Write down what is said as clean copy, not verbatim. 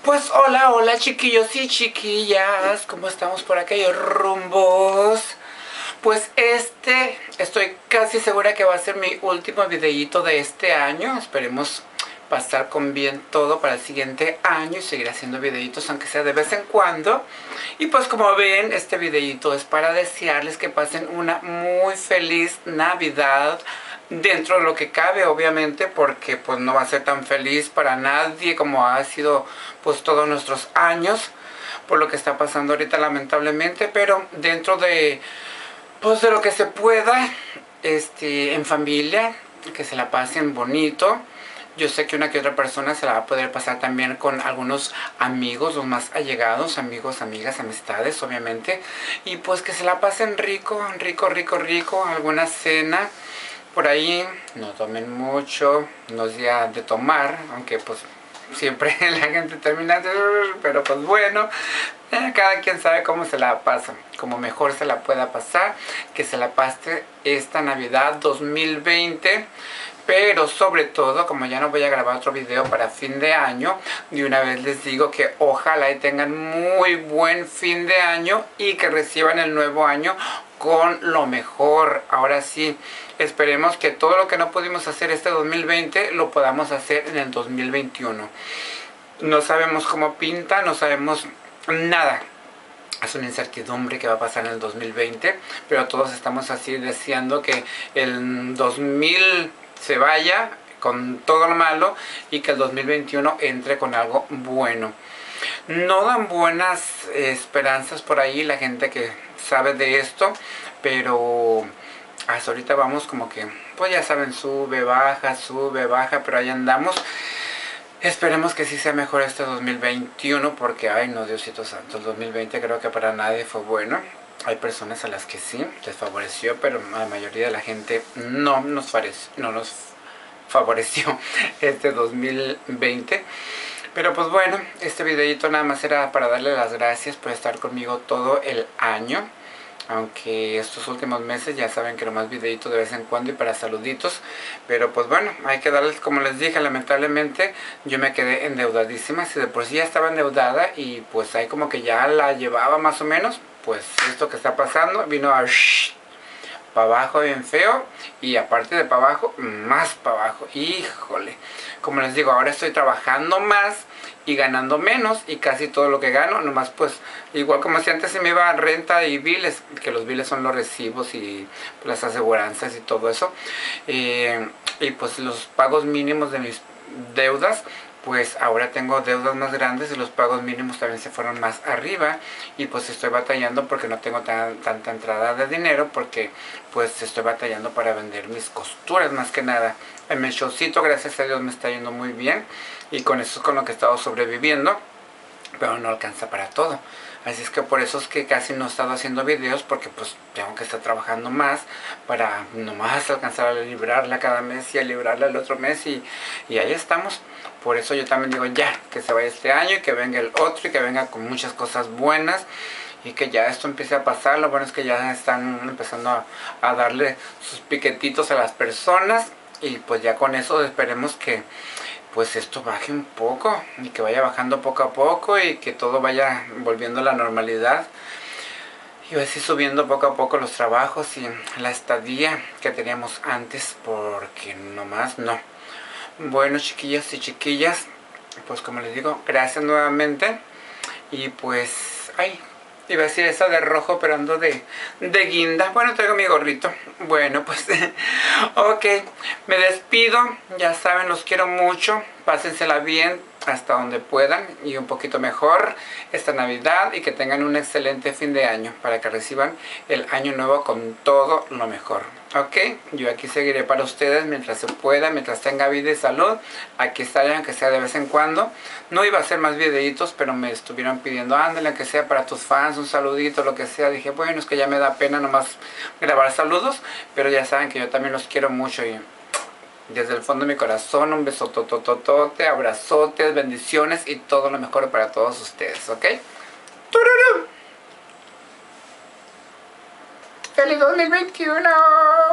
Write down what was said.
Pues hola, hola chiquillos y chiquillas, ¿cómo estamos por aquellos rumbos? Pues estoy casi segura que va a ser mi último videíto de este año. Esperemos pasar con bien todo para el siguiente año y seguir haciendo videitos aunque sea de vez en cuando. Y pues como ven, este videíto es para desearles que pasen una muy feliz Navidad. Dentro de lo que cabe, obviamente, porque pues no va a ser tan feliz para nadie como ha sido pues todos nuestros años por lo que está pasando ahorita lamentablemente, pero dentro de pues de lo que se pueda, en familia, que se la pasen bonito. Yo sé que una que otra persona se la va a poder pasar también con algunos amigos, los más allegados, amigos, amigas, amistades, obviamente. Y pues que se la pasen rico, rico, rico, rico, alguna cena. Por ahí no tomen mucho, no es día de tomar, aunque pues siempre la gente termina, pero pues bueno, cada quien sabe cómo se la pasa, como mejor se la pueda pasar, que se la pase esta Navidad 2020. Pero sobre todo, como ya no voy a grabar otro video para fin de año, de una vez les digo que ojalá y tengan muy buen fin de año y que reciban el nuevo año con lo mejor. Ahora sí, esperemos que todo lo que no pudimos hacer este 2020 lo podamos hacer en el 2021. No sabemos cómo pinta, no sabemos nada. Es una incertidumbre que va a pasar en el 2020, pero todos estamos así deseando que el 2000 se vaya con todo lo malo y que el 2021 entre con algo bueno. No dan buenas esperanzas por ahí la gente que sabe de esto, pero hasta ahorita vamos como que, pues ya saben, sube, baja, pero ahí andamos. Esperemos que sí sea mejor este 2021 porque, ay no, Diosito Santo, el 2020 creo que para nadie fue bueno. Hay personas a las que sí les favoreció, pero a la mayoría de la gente no nos favoreció este 2020. Pero pues bueno, este videito nada más era para darle las gracias por estar conmigo todo el año. Aunque estos últimos meses ya saben que nomás videito de vez en cuando y para saluditos. Pero pues bueno, hay que darles, como les dije, lamentablemente yo me quedé endeudadísima. Si de por sí ya estaba endeudada y pues ahí como que ya la llevaba más o menos, pues esto que está pasando vino a para abajo bien feo. Y aparte de para abajo, más para abajo. Híjole, como les digo, ahora estoy trabajando más y ganando menos, y casi todo lo que gano, nomás pues, igual como si antes se me iba a renta y biles, que los biles son los recibos y las aseguranzas y todo eso, y pues los pagos mínimos de mis deudas, pues ahora tengo deudas más grandes y los pagos mínimos también se fueron más arriba, y pues estoy batallando porque no tengo tanta entrada de dinero, porque pues estoy batallando para vender mis costuras más que nada. En mi showcito, gracias a Dios, me está yendo muy bien y con eso es con lo que he estado sobreviviendo, pero no alcanza para todo. Así es que por eso es que casi no he estado haciendo videos, porque pues tengo que estar trabajando más para nomás alcanzar a librarla cada mes y a librarla el otro mes, y ahí estamos. Por eso yo también digo ya, que se vaya este año y que venga el otro y que venga con muchas cosas buenas y que ya esto empiece a pasar. Lo bueno es que ya están empezando a darle sus piquetitos a las personas, y pues ya con eso esperemos que pues esto baje un poco y que vaya bajando poco a poco y que todo vaya volviendo a la normalidad, y así subiendo poco a poco los trabajos y la estadía que teníamos antes, porque nomás no. Bueno, chiquillas y chiquillas, pues como les digo, gracias nuevamente. Y pues, ay, iba a decir esa de rojo, pero ando de guinda. Bueno, traigo mi gorrito. Bueno, pues, ok, me despido. Ya saben, los quiero mucho. Pásensela bien hasta donde puedan y un poquito mejor esta Navidad, y que tengan un excelente fin de año para que reciban el año nuevo con todo lo mejor. Ok, yo aquí seguiré para ustedes mientras se pueda, mientras tenga vida y salud. Aquí estaré, aunque sea de vez en cuando. No iba a hacer más videitos, pero me estuvieron pidiendo, ándale, aunque sea para tus fans, un saludito, lo que sea. Dije, bueno, es que ya me da pena nomás grabar saludos, pero ya saben que yo también los quiero mucho, y desde el fondo de mi corazón, un beso totototote, abrazotes, bendiciones y todo lo mejor para todos ustedes, ¿ok? ¡Tururú! ¡Feliz 2021!